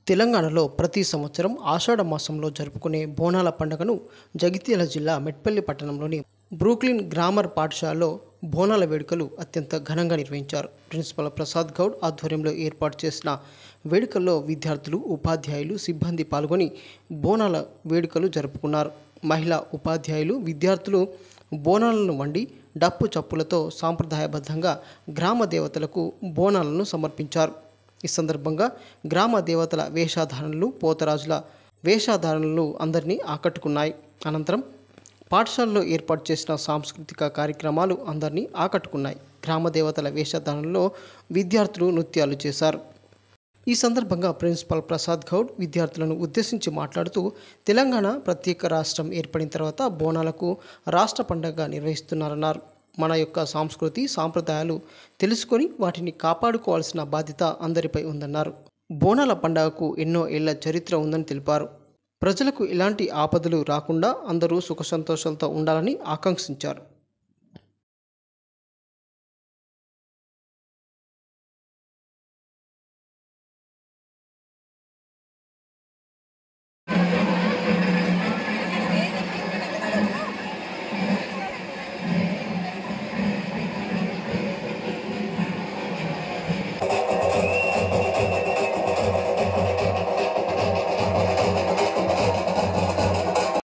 తెలంగాణలో ప్రతి సంవత్సరం ఆషాఢ మాసంలో జరుపుకునే బోనాల పండుగను జగిత్యాల జిల్లా మెట్పల్లి పట్టణంలోని బ్రూక్లిన్ గ్రామర్ పాఠశాలలో బోనాల వేడుకలు అత్యంత ఘనంగా నిర్వహించారు. ప్రిన్సిపల్ ప్రసాద్ గౌడ్ ఆధ్వర్యంలో ఏర్పాటు చేసిన వేడుకల్లో విద్యార్థులు, ఉపాధ్యాయులు, సిబ్బంది పాల్గొని బోనాల వేడుకలు జరుపుకున్నారు. మహిళా ఉపాధ్యాయులు, విద్యార్థులు బోనాలను వండి డప్పు చప్పులతో సాంప్రదాయబద్ధంగా గ్రామ దేవతలకు బోనాలను సమర్పించారు. ఈ సందర్భంగా గ్రామ దేవతల వేషధారణలు, పోతరాజుల వేషధారణలు అందరినీ ఆకట్టుకున్నాయి. అనంతరం పాఠశాలలో ఏర్పాటు చేసిన సాంస్కృతిక కార్యక్రమాలు అందరినీ ఆకట్టుకున్నాయి. గ్రామ దేవతల వేషధారణలో విద్యార్థులు నృత్యాలు చేశారు. ఈ సందర్భంగా ప్రిన్సిపల్ ప్రసాద్ గౌడ్ విద్యార్థులను ఉద్దేశించి మాట్లాడుతూ, తెలంగాణ ప్రత్యేక రాష్ట్రం ఏర్పడిన తర్వాత బోనాలకు రాష్ట్ర పండుగగా నిర్వహిస్తున్నారన్నారు. మన యొక్క సంస్కృతి, సాంప్రదాయాలు తెలుసుకొని వాటిని కాపాడుకోవాల్సిన బాధ్యత అందరిపై ఉందన్నారు. బోనాల పండుగకు ఎన్నో ఏళ్ల చరిత్ర ఉందని తెలిపారు. ప్రజలకు ఎలాంటి ఆపదలు రాకుండా అందరూ సుఖ సంతోషాలతో ఉండాలని ఆకాంక్షించారు.